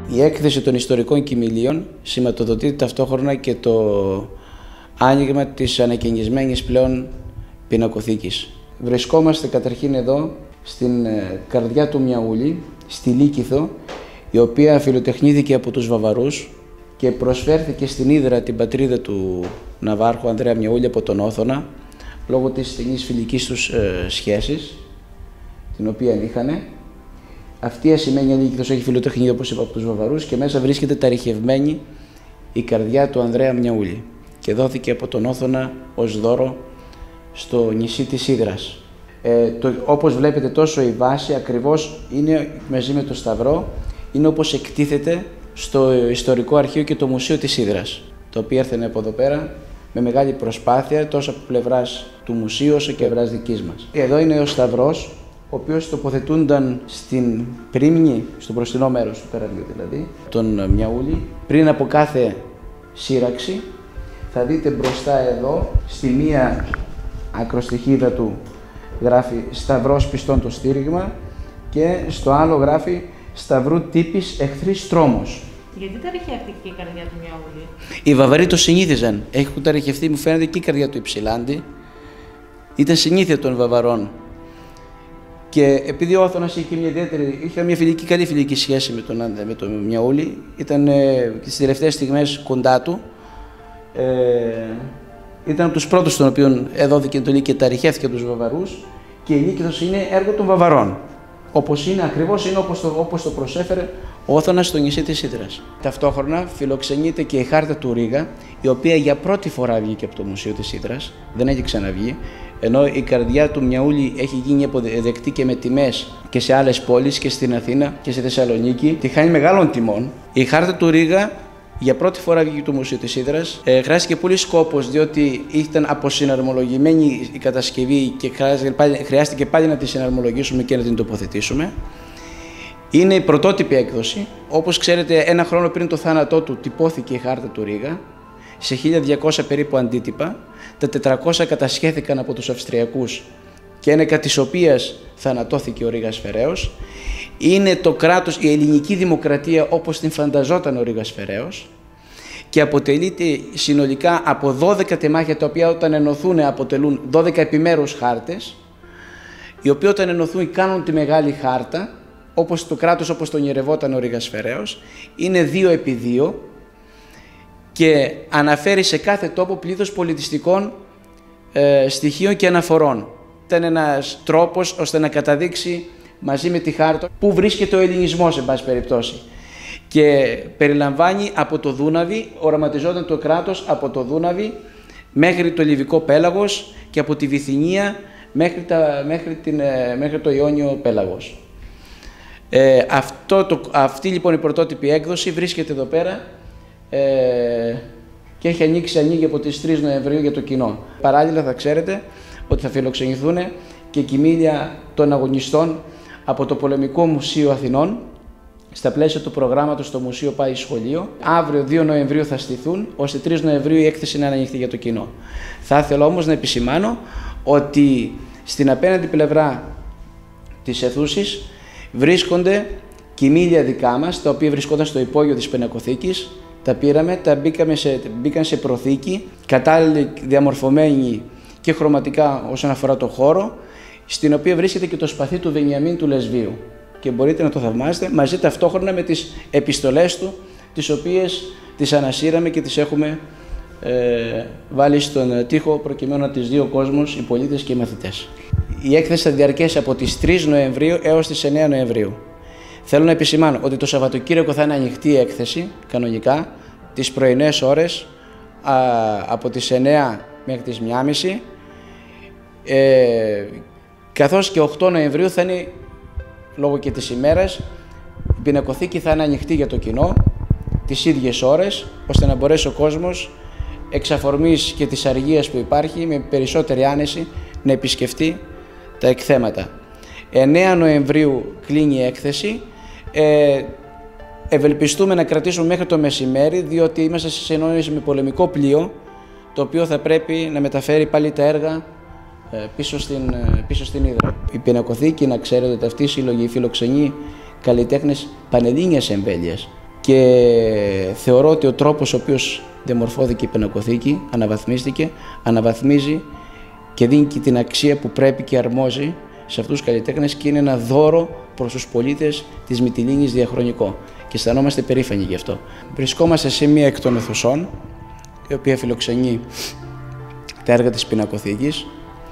Η έκθεση των ιστορικών κοιμηλίων σηματοδοτεί ταυτόχρονα και το άνοιγμα της ανακαινισμένης πλέον πινακοθήκης. Βρισκόμαστε καταρχήν εδώ στην καρδιά του Μιαούλη, στη Λύκηθο, η οποία φιλοτεχνήθηκε από τους Βαβαρούς και προσφέρθηκε στην Ύδρα, την πατρίδα του Ναβάρχου Ανδρέα Μιαούλη, από τον Όθωνα, λόγω της στενής φιλικής τους σχέσης, την οποία είχαν. Αυτή η ασημένια Λύκηθος έχει φιλοτεχνηθεί, όπως είπα, από τους Βαβαρούς και μέσα βρίσκεται ταρυχευμένη η καρδιά του Ανδρέα Μιαούλη και δόθηκε από τον Όθωνα ως δώρο στο νησί της Ύδρας. Όπως βλέπετε, τόσο η βάση ακριβώς είναι μαζί με το Σταυρό, είναι όπως εκτίθεται στο Ιστορικό Αρχείο και το Μουσείο της Ύδρας, το οποίο έρθανε από εδώ πέρα με μεγάλη προσπάθεια, τόσο από πλευράς του Μουσείου όσο και πλευράς δικής μας. Εδώ είναι ο Σταυρός, ο οποίος τοποθετούνταν στην πρίμνη, στο μπροστινό μέρος του τεραλίου δηλαδή, τον Μιαούλη, πριν από κάθε σύραξη. Θα δείτε μπροστά εδώ, στη μία ακροστοιχίδα του γράφει «Σταυρός πιστών το στήριγμα» και στο άλλο γράφει «Σταυρού τύπης εχθρής τρόμος». Γιατί ταρυχεύτηκε η καρδιά του Μιαούλη? Οι Βαβαροί το συνήθιζαν. Έχουν ταρυχευτεί, μου φαίνεται, και η καρδιά του Υψηλάντη. Ήταν συνήθεια των Βαβαρών. Και επειδή ο Όθωνας είχε μια καλή φιλική σχέση με τον Μιαούλη, ήταν στις τελευταίες στιγμές κοντά του. Ήταν από τους πρώτους των οποίων εδόθηκε το Λύκη και ταρυχεύτηκε από τους Βαβαρούς, και η Λύκηθος είναι έργο των Βαβαρών. Όπως είναι, ακριβώς είναι όπως το προσέφερε ο Όθωνας στο νησί της Ύδρας. Ταυτόχρονα φιλοξενείται και η χάρτα του Ρήγα, η οποία για πρώτη φορά βγήκε από το Μουσείο της Ύδρας, δεν έχει ξαναβγεί, ενώ η καρδιά του Μιαούλη έχει γίνει αποδεκτή και με τιμές και σε άλλες πόλεις και στην Αθήνα και στη Θεσσαλονίκη. Τη χάνει μεγάλων τιμών. Η χάρτα του Ρήγα για πρώτη φορά βγήκε το Μουσείο της Ύδρας. Χρειάστηκε πολύ σκόπος, διότι ήταν αποσυναρμολογημένη η κατασκευή και χρειάστηκε πάλι να τη συναρμολογήσουμε και να την τοποθετήσουμε. Είναι η πρωτότυπη έκδοση. Όπως ξέρετε, ένα χρόνο πριν το θάνατό του τυπώθηκε η χάρτα του Ρήγα σε 1200 περίπου αντίτυπα. Τα 400 κατασχέθηκαν από τους Αυστριακούς και ένεκα της οποίας θανατώθηκε ο Ρήγας Φεραίος. Είναι το κράτος, η ελληνική δημοκρατία όπως την φανταζόταν ο Ρήγας Φεραίος, και αποτελείται συνολικά από 12 τεμάχια, τα οποία όταν ενωθούν αποτελούν 12 επιμέρους χάρτες, οι οποίοι όταν ενωθούν κάνουν τη μεγάλη χάρτα, όπως το κράτος όπως τον ονειρευόταν ο Ρήγας Φεραίος. Είναι 2x2 και αναφέρει σε κάθε τόπο πλήθος πολιτιστικών στοιχείων και αναφορών. Ήταν ένας τρόπος ώστε να καταδείξει μαζί με τη χάρτα πού βρίσκεται ο ελληνισμός, εν πάση περιπτώσει. Και περιλαμβάνει από το Δούναβι, οραματιζόταν το κράτος από το Δούναβι μέχρι το Λιβικό Πέλαγος και από τη Βυθινία μέχρι το Ιόνιο Πέλαγος. Αυτή λοιπόν η πρωτότυπη έκδοση βρίσκεται εδώ πέρα και έχει ανοίγει από τις 3 Νοεμβρίου για το κοινό. Παράλληλα θα ξέρετε ότι θα φιλοξενηθούν και κοιμήλια των αγωνιστών από το Πολεμικό Μουσείο Αθηνών στα πλαίσια του προγράμματος στο Μουσείο Πάει Σχολείο. Αύριο 2 Νοεμβρίου θα στηθούν, ώστε 3 Νοεμβρίου η έκθεση να ανοιχτεί για το κοινό. Θα ήθελα όμως να επισημάνω ότι στην απέναντι πλευρά της αιθούσης βρίσκονται κοιμήλια δικά μας, τα οποία βρισκόταν στο υπόγειο της πινακοθήκης. Τα πήραμε, μπήκαν σε προθήκη, κατάλληλη διαμορφωμένη και χρωματικά όσον αφορά το χώρο, στην οποία βρίσκεται και το σπαθί του Βενιαμίν του Λεσβείου. Και μπορείτε να το θαυμάσετε μαζί ταυτόχρονα με τις επιστολές του, τις οποίες τις ανασύραμε και τις έχουμε βάλει στον τοίχο, προκειμένου να τις δει ο κόσμος, οι πολίτες και οι μαθητές. Η έκθεση θα διαρκέσει από τις 3 Νοεμβρίου έως τις 9 Νοεμβρίου. Θέλω να επισημάνω ότι το Σαββατοκύριακο θα είναι ανοιχτή η έκθεση, κανονικά, τις πρωινές ώρες, από τις 9 μέχρι τις 1.30, καθώς και 8 Νοεμβρίου θα είναι, λόγω και της ημέρας, η πινακοθήκη θα είναι ανοιχτή για το κοινό, τις ίδιες ώρες, ώστε να μπορέσει ο κόσμος, εξ αφορμής και της αργίας που υπάρχει, με περισσότερη άνεση, να επισκεφτεί τα εκθέματα. 9 Νοεμβρίου κλείνει η έκθεση. Ευελπιστούμε να κρατήσουμε μέχρι το μεσημέρι, διότι είμαστε σε συνεννόηση με πολεμικό πλοίο, το οποίο θα πρέπει να μεταφέρει πάλι τα έργα πίσω στην Ύδρα. Η πινακοθήκη, να ξέρετε ότι αυτή η συλλογή φιλοξενεί καλλιτέχνες πανελλήνιας εμβέλειας. και θεωρώ ότι ο τρόπος ο οποίος διαμορφώθηκε η πινακοθήκη, αναβαθμίζει και δίνει και την αξία που πρέπει και αρμόζει σε αυτούς τους καλλιτέχνες και είναι ένα δώρο προς τους πολίτες της Μυτιλήνης διαχρονικό και αισθανόμαστε περήφανοι γι' αυτό. Βρισκόμαστε σε μία εκ των αιθουσών, η οποία φιλοξενεί τα έργα της πινακοθήκης.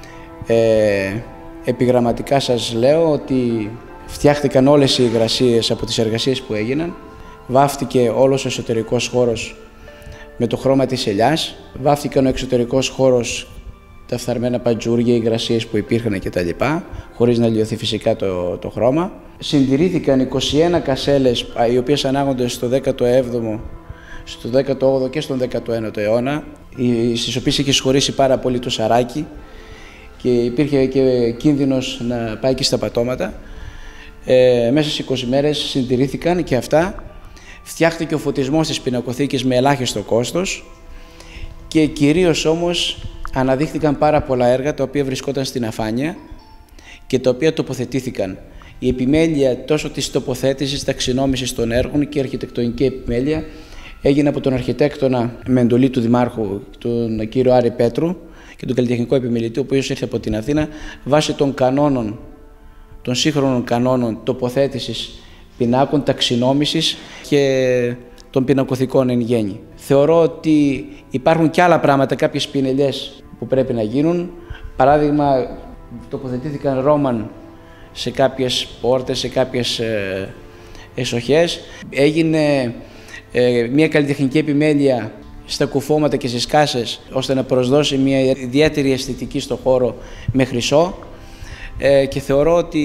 Επιγραμματικά σας λέω ότι φτιάχτηκαν όλες οι υγρασίες από τις εργασίες που έγιναν, βάφτηκε όλος ο εσωτερικός χώρος με το χρώμα της ελιάς, βάφτηκαν ο εξωτερικός χώρος, τα φθαρμένα παντζούρια, οι υγρασίες που υπήρχαν κτλ. Χωρίς να λιωθεί φυσικά το χρώμα. Συντηρήθηκαν 21 κασέλες, οι οποίες ανάγονται στο 17ο, στο 18ο και στον 19ο αιώνα, στις οποίες είχε σχωρήσει πάρα πολύ το σαράκι και υπήρχε και κίνδυνος να πάει και στα πατώματα. Μέσα σε 20 μέρες συντηρήθηκαν και αυτά. Φτιάχτηκε ο φωτισμός της πινακοθήκης με ελάχιστο κόστος και κυρίως όμως αναδείχθηκαν πάρα πολλά έργα τα οποία βρισκόταν στην αφάνεια και τα οποία τοποθετήθηκαν. Η επιμέλεια τόσο της τοποθέτησης, ταξινόμησης των έργων και η αρχιτεκτονική επιμέλεια έγινε από τον αρχιτέκτονα με εντολή του Δημάρχου, τον κύριο Άρη Πέτρου, και τον καλλιτεχνικό επιμελητή, ο οποίος ήρθε από την Αθήνα βάσει των κανόνων, των σύγχρονων κανόνων τοποθέτησης πινάκων, ταξινόμησης και των πινακοθηκών εν γέννη. Θεωρώ ότι υπάρχουν και άλλα πράγματα, κάποιες πινελιές που πρέπει να γίνουν. Παράδειγμα, τοποθετήθηκαν Ρόμαν σε κάποιες πόρτες, σε κάποιες εσοχές. Έγινε μια καλλιτεχνική επιμέλεια στα κουφώματα και στις κάσες, ώστε να προσδώσει μια ιδιαίτερη αισθητική στο χώρο με χρυσό. Και θεωρώ ότι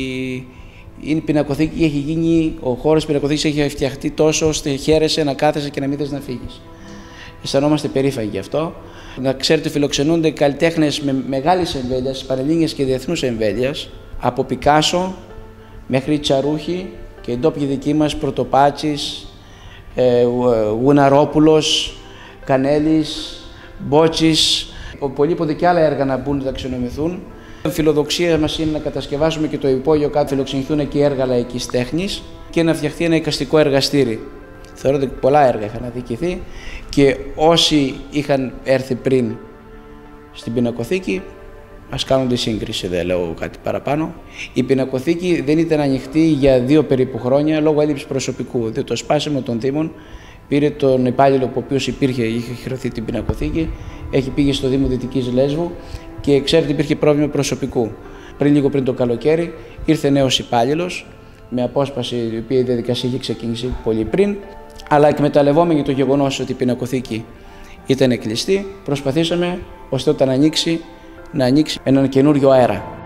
η πινακοθήκη έχει γίνει, ο χώρος πινακοθήκης έχει φτιαχτεί τόσο ώστε χαίρεσαι να κάθεσαι και να μην θες να φύγεις. Αισθανόμαστε περήφανοι γι' αυτό. Να ξέρετε, φιλοξενούνται καλλιτέχνες με μεγάλης εμβέλειας, πανελλήνιας και διεθνούς εμβέλειας, από Πικάσο μέχρι Τσαρούχη και οι ντόπιοι δικοί μας, Πρωτοπάτσης, Γουναρόπουλος, Κανέλης, Μπότσης, πολύποτε και άλλα έργα να μπουν να ταξινομηθούν. Η φιλοδοξία μας είναι να κατασκευάσουμε και το υπόγειο κάτω, φιλοξενηθούν και έργα λαϊκής τέχνης και να φτιαχτεί ένα εικαστικό εργαστήρι. Θεωρώ ότι πολλά έργα είχαν αδικηθεί και όσοι είχαν έρθει πριν στην πινακοθήκη ας κάνουν τη σύγκριση, δεν λέω κάτι παραπάνω. Η πινακοθήκη δεν ήταν ανοιχτή για 2 περίπου χρόνια λόγω έλλειψης προσωπικού. Διότι το σπάσιμο των Δήμων πήρε τον υπάλληλο που ο οποίος είχε χειρωθεί την πινακοθήκη, έχει πήγε στο Δήμο Δυτικής Λέσβου και ξέρετε υπήρχε πρόβλημα προσωπικού. Λίγο πριν το καλοκαίρι ήρθε νέος υπάλληλος με απόσπαση, η οποία η διαδικασία είχε ξεκινήσει πολύ πριν, αλλά εκμεταλλευόμενοι το γεγονός ότι η πινακοθήκη ήταν κλειστή, προσπαθήσαμε ώστε όταν ανοίξει να ανοίξει έναν καινούριο αέρα.